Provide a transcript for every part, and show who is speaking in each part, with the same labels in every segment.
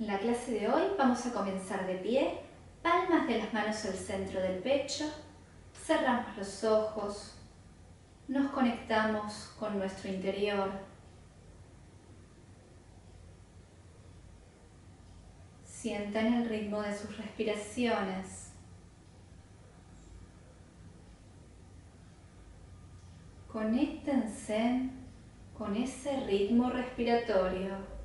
Speaker 1: En la clase de hoy vamos a comenzar de pie, palmas de las manos al centro del pecho, cerramos los ojos, nos conectamos con nuestro interior. Sientan el ritmo de sus respiraciones. Conéctense con ese ritmo respiratorio.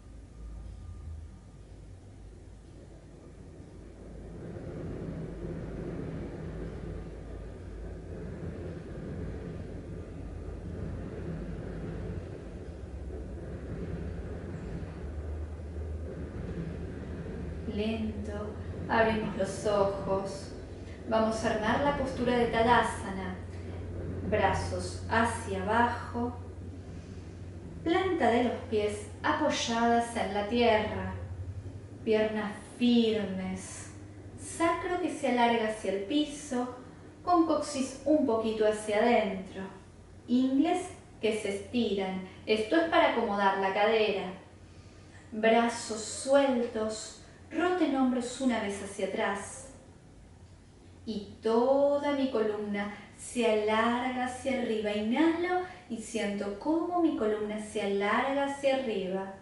Speaker 1: Lento, abrimos los ojos. Vamos a armar la postura de Tadasana. Brazos hacia abajo, planta de los pies apoyadas en la tierra, piernas firmes, sacro que se alarga hacia el piso, con coxis un poquito hacia adentro, ingles que se estiran, esto es para acomodar la cadera, brazos sueltos, roten hombros una vez hacia atrás y toda mi columna se alarga hacia arriba. Inhalo y siento cómo mi columna se alarga hacia arriba.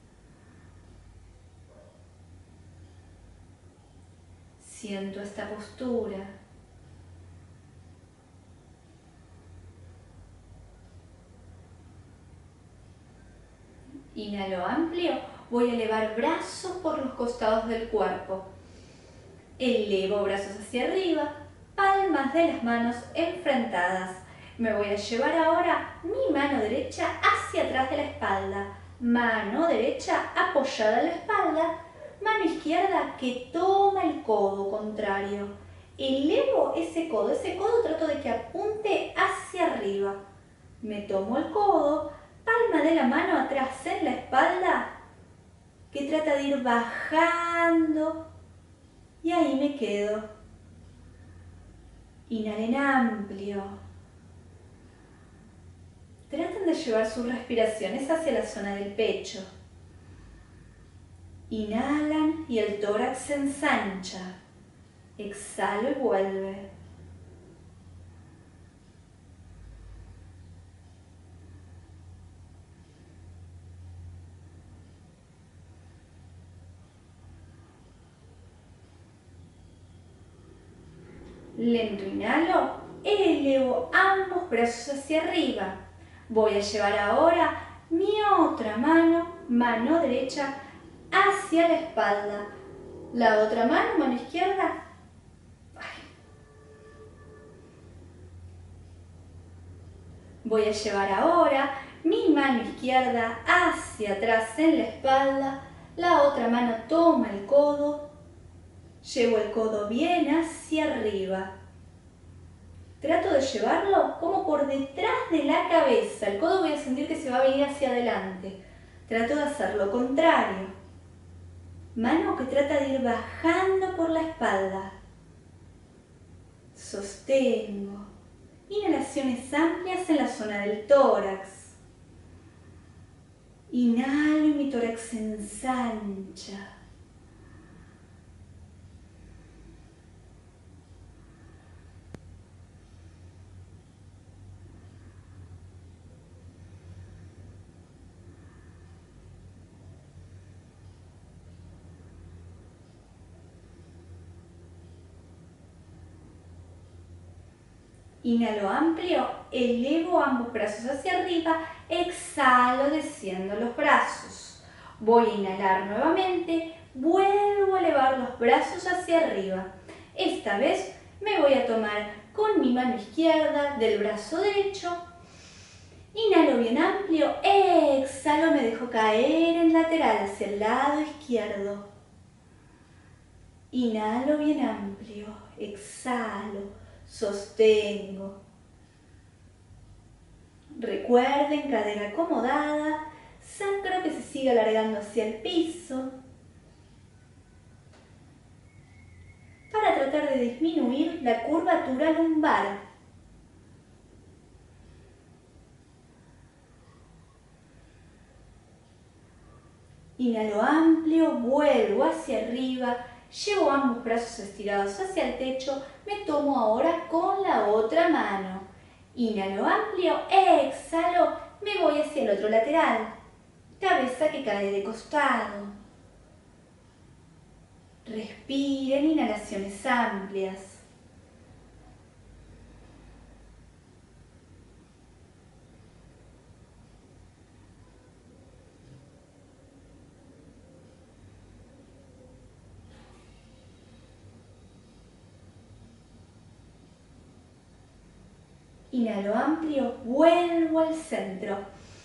Speaker 1: Siento esta postura. Inhalo amplio. Voy a elevar brazos por los costados del cuerpo. Elevo brazos hacia arriba, palmas de las manos enfrentadas. Me voy a llevar ahora mi mano derecha hacia atrás de la espalda. Mano derecha apoyada en la espalda. Mano izquierda que toma el codo contrario. Elevo ese codo trato de que apunte hacia arriba. Me tomo el codo, palma de la mano atrás en la espalda, que trata de ir bajando. Y ahí me quedo. Inhalen amplio. Traten de llevar sus respiraciones hacia la zona del pecho. Inhalan y el tórax se ensancha. Exhalo y vuelve. Lento inhalo, elevo ambos brazos hacia arriba. Voy a llevar ahora mi otra mano, mano derecha, hacia la espalda. La otra mano, mano izquierda. Voy a llevar ahora mi mano izquierda hacia atrás en la espalda. La otra mano toma el codo. Llevo el codo bien hacia arriba. Trato de llevarlo como por detrás de la cabeza. El codo voy a sentir que se va a venir hacia adelante. Trato de hacer lo contrario. Mano que trata de ir bajando por la espalda. Sostengo. Inhalaciones amplias en la zona del tórax. Inhalo y mi tórax se ensancha. Inhalo amplio, elevo ambos brazos hacia arriba, exhalo, desciendo los brazos. Voy a inhalar nuevamente, vuelvo a elevar los brazos hacia arriba. Esta vez me voy a tomar con mi mano izquierda del brazo derecho. Inhalo bien amplio, exhalo, me dejo caer en lateral hacia el lado izquierdo. Inhalo bien amplio, exhalo. Sostengo. Recuerden, cadera acomodada, sacro que se sigue alargando hacia el piso. Para tratar de disminuir la curvatura lumbar. Inhalo amplio. amplio, vuelvo hacia arriba, llevo ambos brazos estirados hacia el techo, me tomo ahora con la otra mano. Inhalo amplio, exhalo, me voy hacia el otro lateral. Cabeza que cae de costado. Respiren inhalaciones amplias. Inhalo amplio, vuelvo al centro.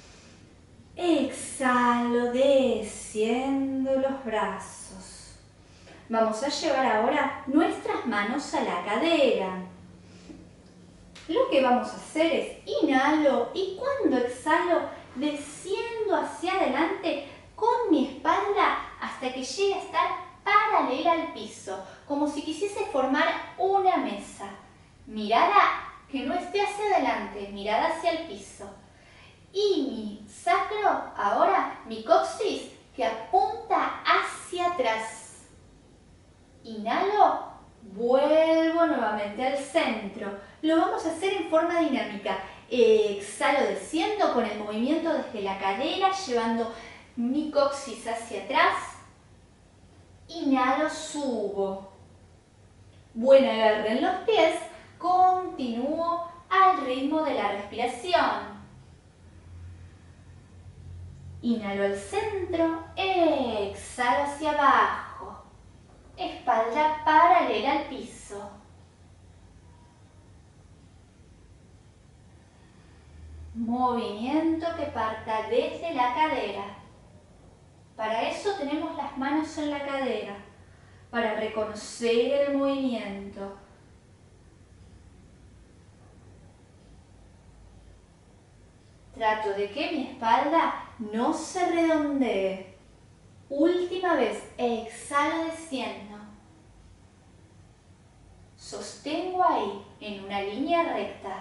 Speaker 1: Exhalo, desciendo los brazos. Vamos a llevar ahora nuestras manos a la cadera. Lo que vamos a hacer es inhalo y cuando exhalo, desciendo hacia adelante con mi espalda hasta que llegue a estar paralela al piso, como si quisiese formar una mesa. Mirada que no esté hacia adelante, mirada hacia el piso. Y mi sacro, ahora mi coxis, que apunta hacia atrás. Inhalo, vuelvo nuevamente al centro. Lo vamos a hacer en forma dinámica. Exhalo, desciendo con el movimiento desde la cadera, llevando mi coxis hacia atrás. Inhalo, subo. Buen agarre en los pies. Continúo al ritmo de la respiración. Inhalo al centro, exhalo hacia abajo. Espalda paralela al piso. Movimiento que parta desde la cadera. Para eso tenemos las manos en la cadera, para reconocer el movimiento. Trato de que mi espalda no se redondee. Última vez, exhalo desciendo. Sostengo ahí, en una línea recta.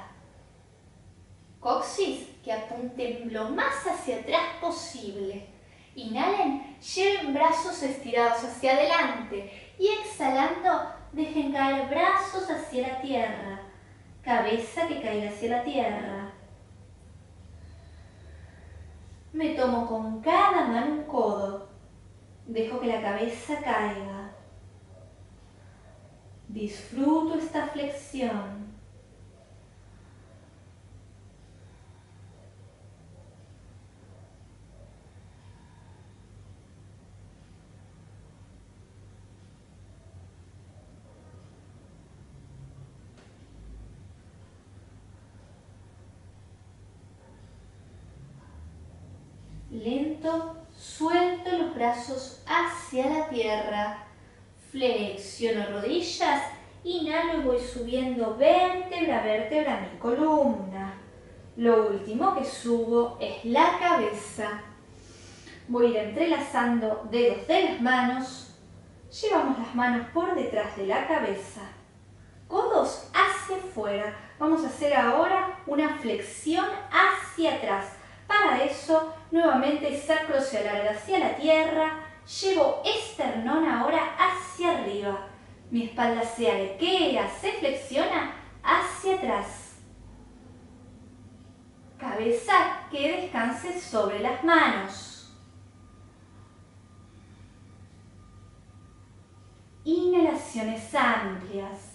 Speaker 1: Coxis que apunte lo más hacia atrás posible. Inhalen, lleven brazos estirados hacia adelante y exhalando, dejen caer brazos hacia la tierra. Cabeza que caiga hacia la tierra. Me tomo con cada mano un codo. Dejo que la cabeza caiga. Disfruto esta flexión. Lento, suelto los brazos hacia la tierra. Flexiono rodillas, inhalo y voy subiendo vértebra a vértebra mi columna. Lo último que subo es la cabeza. Voy a ir entrelazando dedos de las manos. Llevamos las manos por detrás de la cabeza. Codos hacia afuera. Vamos a hacer ahora una flexión hacia atrás. Para eso, nuevamente el sacro se alarga hacia la tierra. Llevo esternón ahora hacia arriba. Mi espalda se arquea, se flexiona hacia atrás. Cabeza que descanse sobre las manos. Inhalaciones amplias.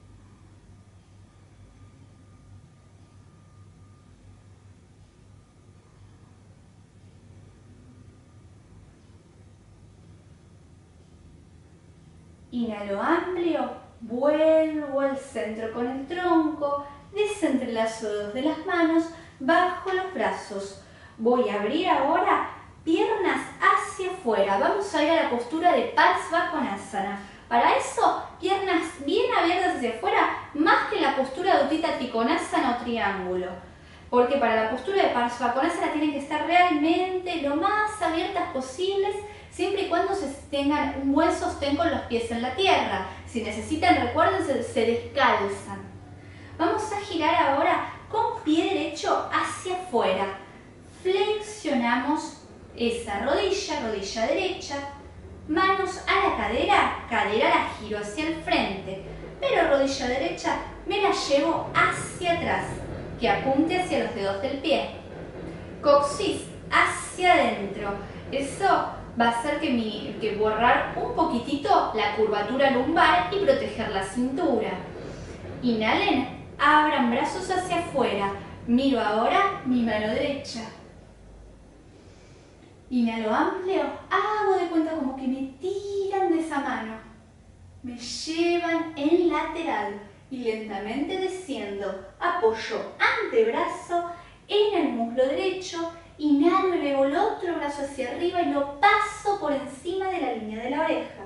Speaker 1: Inhalo amplio, vuelvo al centro con el tronco, desentrelazo dedos de las manos, bajo los brazos. Voy a abrir ahora piernas hacia afuera. Vamos a ir a la postura de Parsvakonasana. Para eso, piernas bien abiertas hacia afuera, más que la postura de Utthita Trikonasana o triángulo. Porque para la postura de Parsvakonasana tienen que estar realmente lo más abiertas posibles, siempre y cuando se tengan un buen sostén con los pies en la tierra. Si necesitan, recuerden, se descalzan. Vamos a girar ahora con pie derecho hacia afuera. Flexionamos esa rodilla, rodilla derecha. Manos a la cadera, cadera la giro hacia el frente, pero rodilla derecha me la llevo hacia atrás, que apunte hacia los dedos del pie. Coxis hacia adentro. Eso va a hacer que borrar un poquitito la curvatura lumbar y proteger la cintura. Inhalen, abran brazos hacia afuera. Miro ahora mi mano derecha. Inhalo amplio, hago de cuenta como que me tiran de esa mano. Me llevan en lateral y lentamente desciendo. Apoyo antebrazo en el muslo derecho. Inhalo, elevo el otro brazo hacia arriba y lo paso por encima de la línea de la oreja.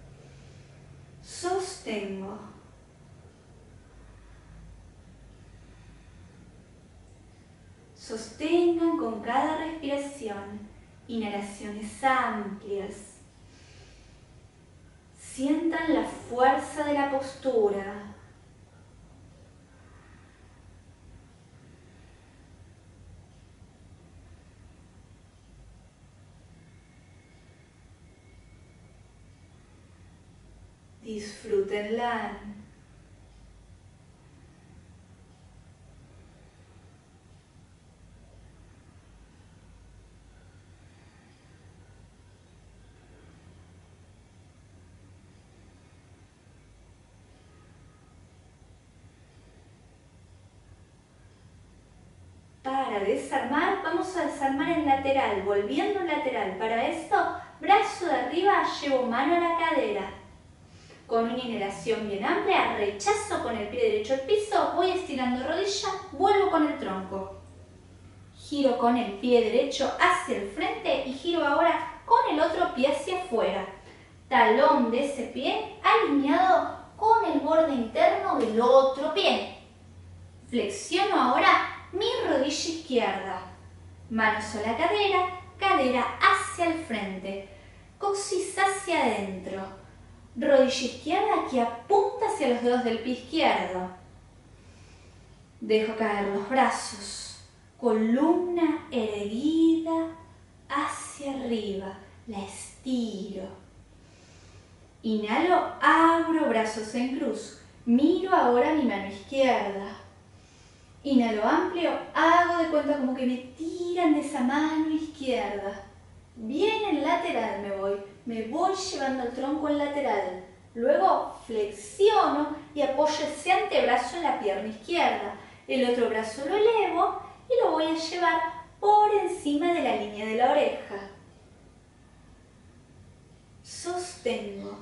Speaker 1: Sostengo. Sostengan con cada respiración. Inhalaciones amplias. Sientan la fuerza de la postura. Disfrútenla. Para desarmar, vamos a desarmar en lateral, volviendo en lateral. Para esto, brazo de arriba, llevo mano a la cadera. Con una inhalación bien amplia, rechazo con el pie derecho al piso, voy estirando rodilla, vuelvo con el tronco. Giro con el pie derecho hacia el frente y giro ahora con el otro pie hacia afuera. Talón de ese pie alineado con el borde interno del otro pie. Flexiono ahora mi rodilla izquierda. Manos a la cadera, cadera hacia el frente. Coxis hacia adentro. Rodilla izquierda que apunta hacia los dedos del pie izquierdo. Dejo caer los brazos. Columna erguida hacia arriba. La estiro. Inhalo, abro brazos en cruz. Miro ahora mi mano izquierda. Inhalo amplio, hago de cuenta como que me tiran de esa mano izquierda. Bien en lateral me voy llevando el tronco en lateral. Luego flexiono y apoyo ese antebrazo en la pierna izquierda. El otro brazo lo elevo y lo voy a llevar por encima de la línea de la oreja. Sostengo.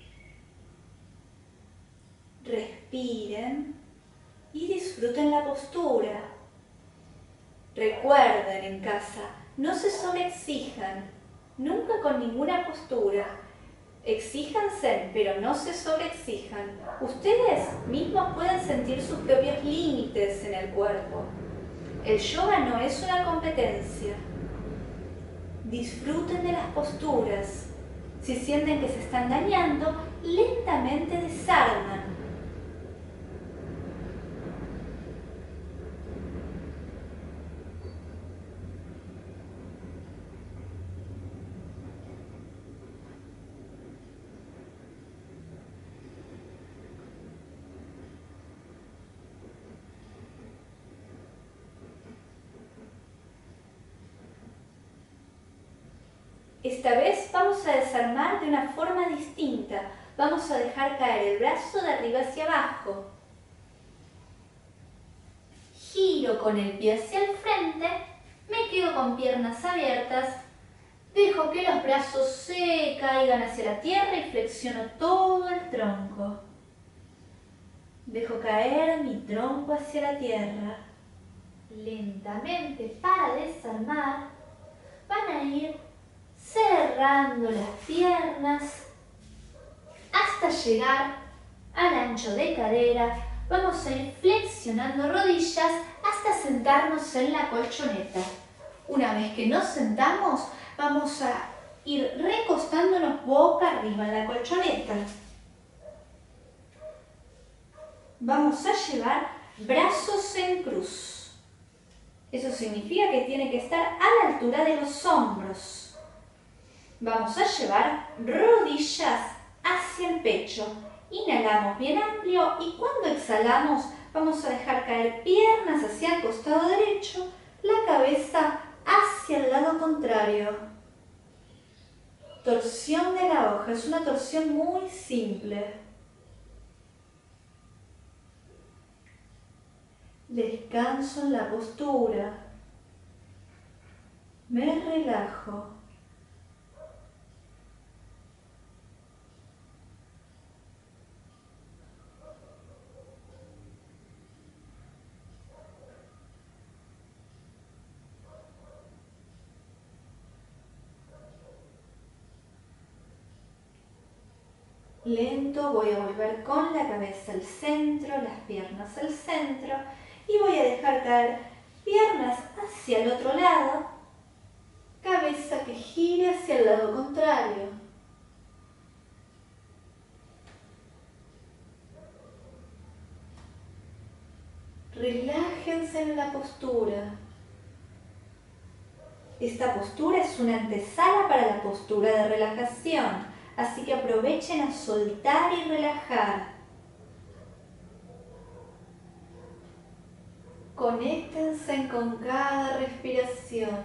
Speaker 1: Respiren y disfruten la postura. Recuerden en casa, no se sobreexijan, nunca con ninguna postura. Exíjanse, pero no se sobreexijan. Ustedes mismos pueden sentir sus propios límites en el cuerpo. El yoga no es una competencia. Disfruten de las posturas. Si sienten que se están dañando, lentamente desarman. Esta vez vamos a desarmar de una forma distinta. Vamos a dejar caer el brazo de arriba hacia abajo. Giro con el pie hacia el frente, me quedo con piernas abiertas, dejo que los brazos se caigan hacia la tierra y flexiono todo el tronco. Dejo caer mi tronco hacia la tierra. Lentamente, para desarmar, van a ir cerrando las piernas hasta llegar al ancho de cadera. Vamos a ir flexionando rodillas hasta sentarnos en la colchoneta. Una vez que nos sentamos, vamos a ir recostándonos boca arriba en la colchoneta. Vamos a llevar brazos en cruz. Eso significa que tiene que estar a la altura de los hombros. Vamos a llevar rodillas hacia el pecho. Inhalamos bien amplio y cuando exhalamos vamos a dejar caer piernas hacia el costado derecho, la cabeza hacia el lado contrario. Torsión de la hoja, es una torsión muy simple. Descanso en la postura. Me relajo. Lento voy a volver con la cabeza al centro, las piernas al centro y voy a dejar caer piernas hacia el otro lado, cabeza que gire hacia el lado contrario. Relájense en la postura. Esta postura es una antesala para la postura de relajación, así que aprovechen a soltar y relajar. Conéctense con cada respiración.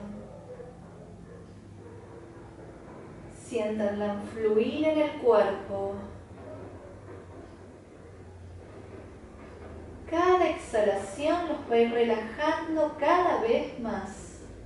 Speaker 1: Siéntanla fluir en el cuerpo. Cada exhalación los va a ir relajando cada vez más.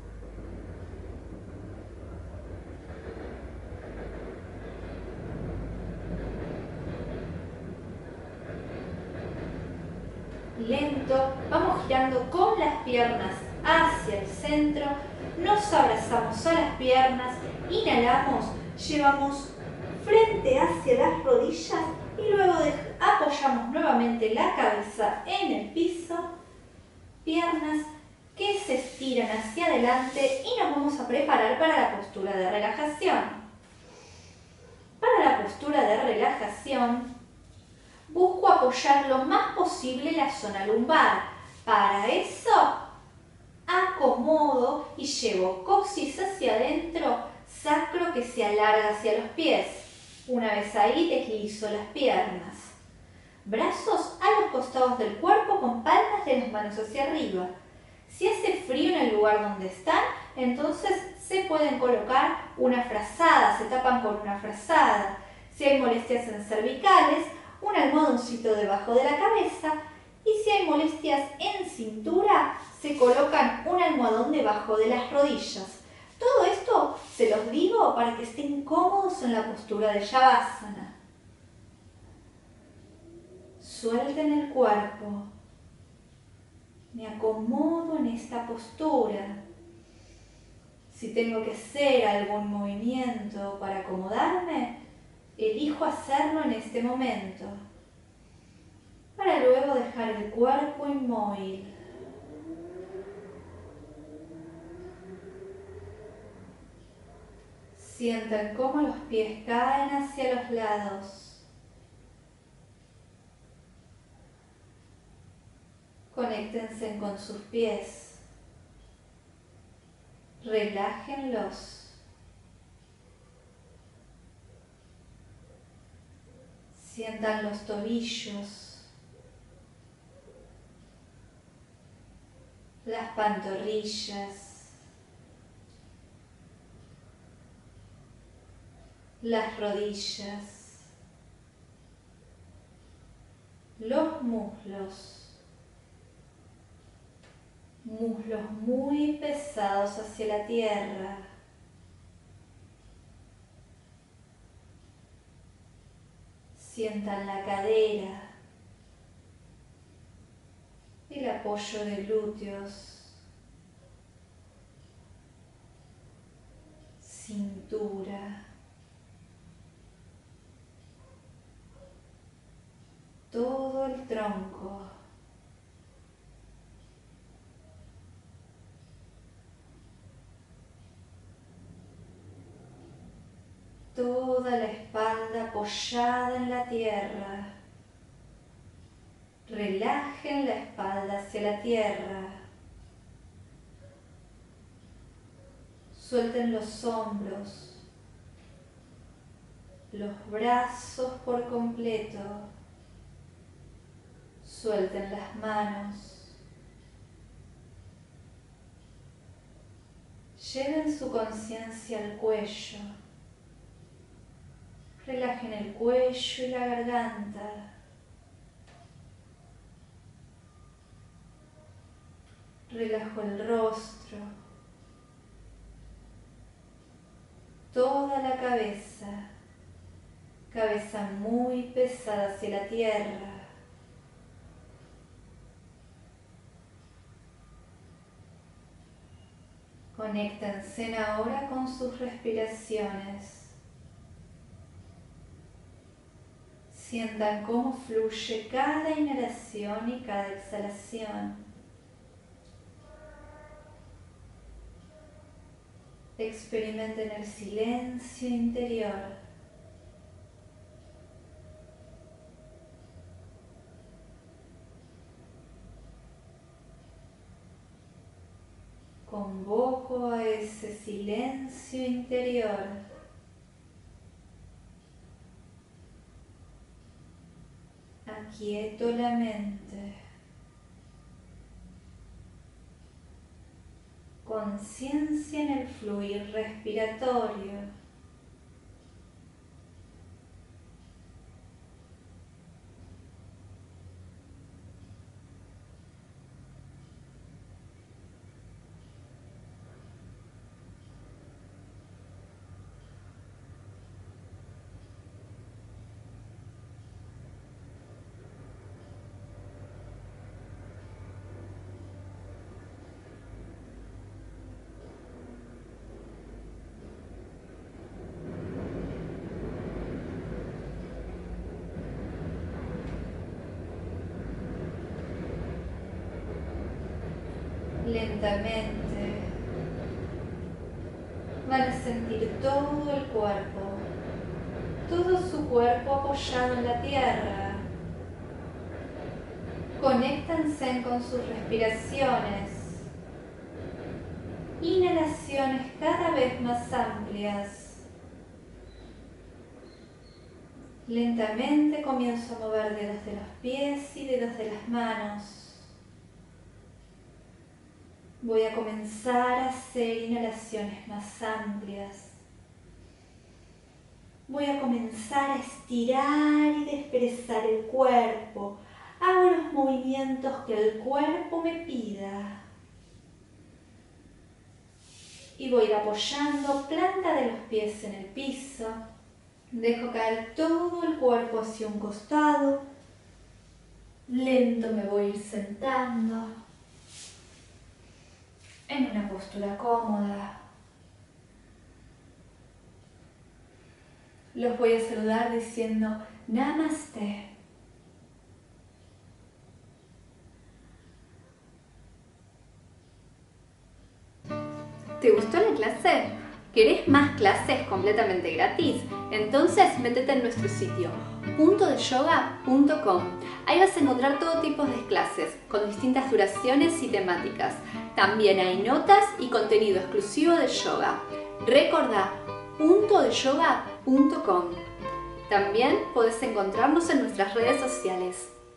Speaker 1: Lento, vamos girando con las piernas hacia el centro, nos abrazamos a las piernas, inhalamos, llevamos frente hacia las rodillas y luego apoyamos nuevamente la cabeza en el piso, piernas que se estiran hacia adelante y nos vamos a preparar para la postura de relajación. Para la postura de relajación, busco apoyar lo más posible la zona lumbar. Para eso, acomodo y llevo coxis hacia adentro, sacro que se alarga hacia los pies. Una vez ahí, deslizo las piernas. Brazos a los costados del cuerpo con palmas de las manos hacia arriba. Si hace frío en el lugar donde están, entonces se pueden colocar una frazada, se tapan con una frazada. Si hay molestias en cervicales, un almohadoncito debajo de la cabeza, y si hay molestias en cintura, se colocan un almohadón debajo de las rodillas. Todo esto se los digo para que estén cómodos en la postura de Shavasana. Suelten el cuerpo. Me acomodo en esta postura. Si tengo que hacer algún movimiento para acomodarme, elijo hacerlo en este momento, para luego dejar el cuerpo inmóvil. Sientan cómo los pies caen hacia los lados. Conéctense con sus pies. Relájenlos. Sientan los tobillos, las pantorrillas, las rodillas, los muslos muy pesados hacia la tierra. Sientan la cadera, el apoyo de glúteos, cintura, todo el tronco. Toda la espalda apoyada en la tierra. Relajen la espalda hacia la tierra. Suelten los hombros. los brazos por completo. Suelten las manos. Lleven su conciencia al cuello. Relajen el cuello y la garganta. Relajo el rostro. Toda la cabeza. Cabeza muy pesada hacia la tierra. Conéctense ahora con sus respiraciones. Sientan cómo fluye cada inhalación y cada exhalación. Experimenten el silencio interior. Convoco a ese silencio interior. Aquieto la mente. Conciencia en el fluir respiratorio. Lentamente van a sentir todo el cuerpo, todo su cuerpo apoyado en la tierra. Conéctense con sus respiraciones. Inhalaciones cada vez más amplias. Lentamente comienzo a mover dedos de los pies y dedos de las manos. Voy a comenzar a hacer inhalaciones más amplias. Voy a comenzar a estirar y desperezar el cuerpo. Hago los movimientos que el cuerpo me pida. Y voy a ir apoyando planta de los pies en el piso. Dejo caer todo el cuerpo hacia un costado. Lento me voy a ir sentando en una postura cómoda. Los voy a saludar diciendo Namaste. ¿Te gustó la clase? ¿Querés más clases completamente gratis? Entonces métete en nuestro sitio puntodeyoga.com. Ahí vas a encontrar todo tipo de clases con distintas duraciones y temáticas. También hay notas y contenido exclusivo de yoga. Recordá puntodeyoga.com. También podés encontrarnos en nuestras redes sociales.